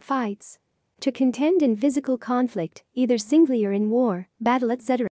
fights. To contend in physical conflict, either singly or in war, battle, etc.